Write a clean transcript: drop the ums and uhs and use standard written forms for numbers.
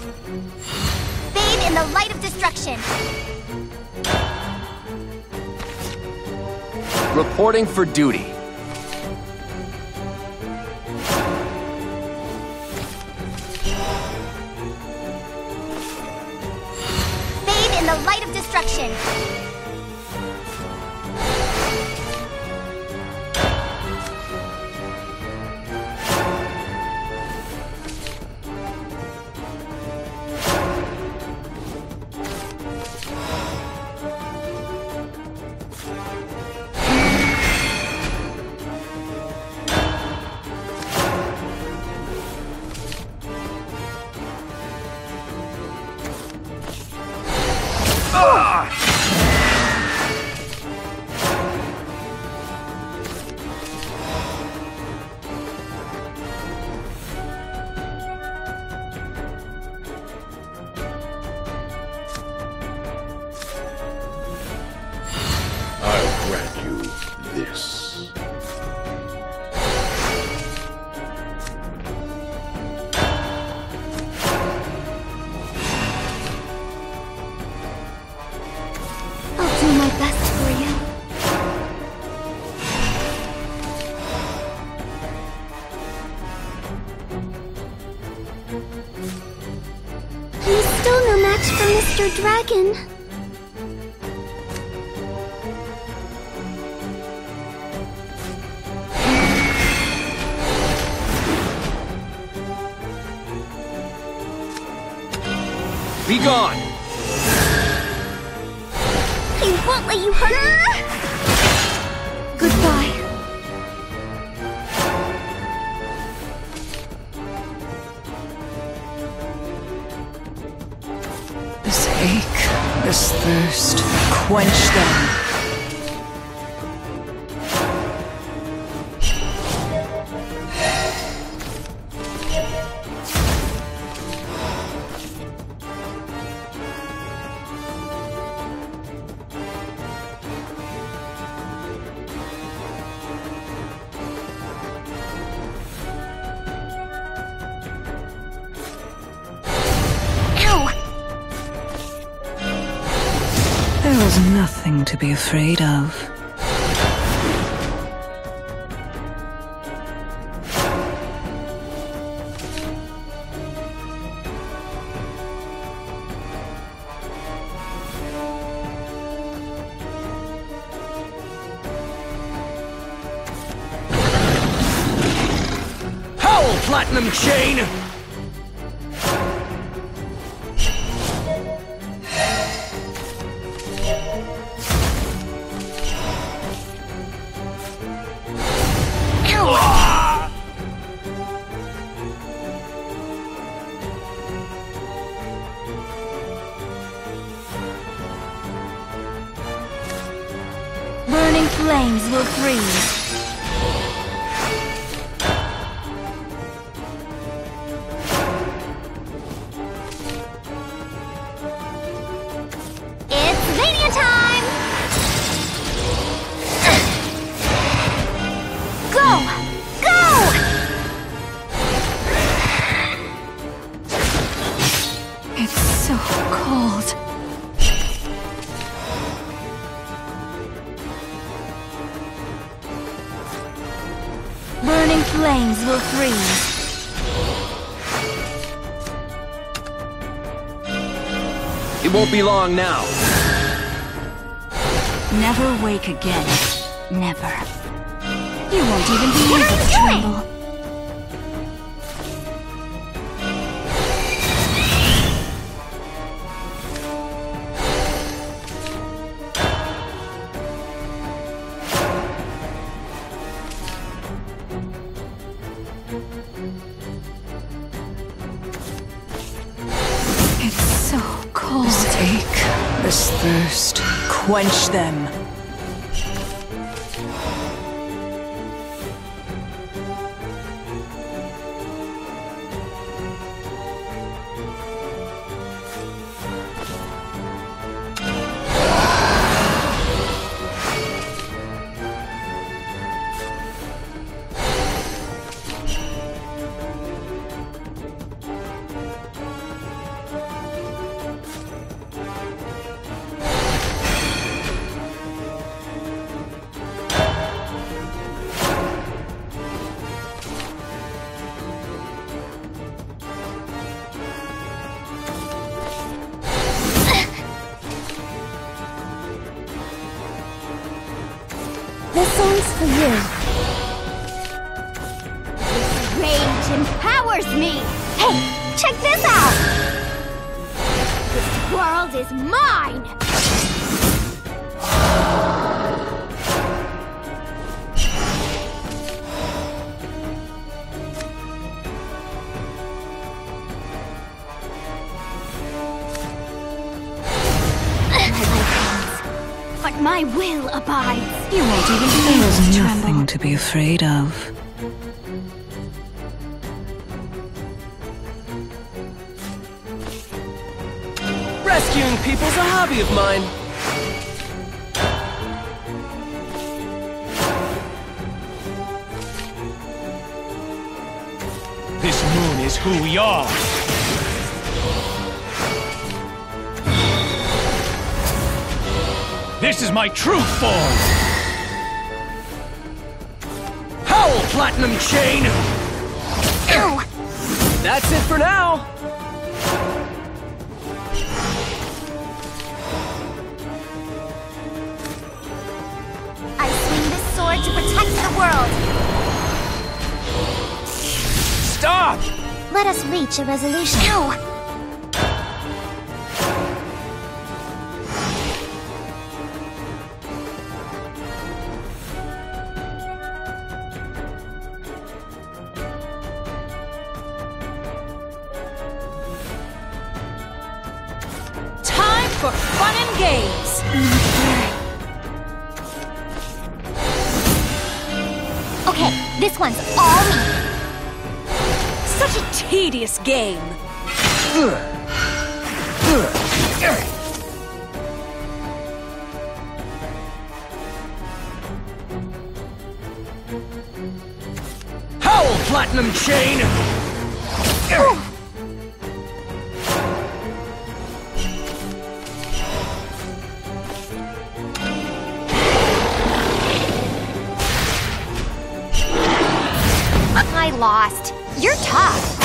Bathe in the light of destruction. Reporting for duty. Bathe in the light of destruction. I'll grant you this. I'll do my best for you. He's still no match for Mr. Dragon. Be gone! I won't let you hurt her! Goodbye. This ache, this thirst, quench them. There was nothing to be afraid of. Howl, Platinum Chain! Burning flames will freeze. It's Mania time! Go! Go! It's so cold. Burning flames will freeze. It won't be long now. Never wake again. Never. You won't even be able to tremble. It's so cold. This ache, this thirst, quench them. This song's for you. This rage empowers me! Hey, check this out! This world is mine! But my will abides. You won't even feel There's nothing to be afraid of. Rescuing people's a hobby of mine. This moon is who we are. This is my true form! Howl, Platinum Chain! Ow! That's it for now. I swing this sword to protect the world. Stop! Let us reach a resolution. Ow! Time for fun and games! Okay, this one's all me. Such a tedious game! Howl, Platinum Chain! I lost. You're tough.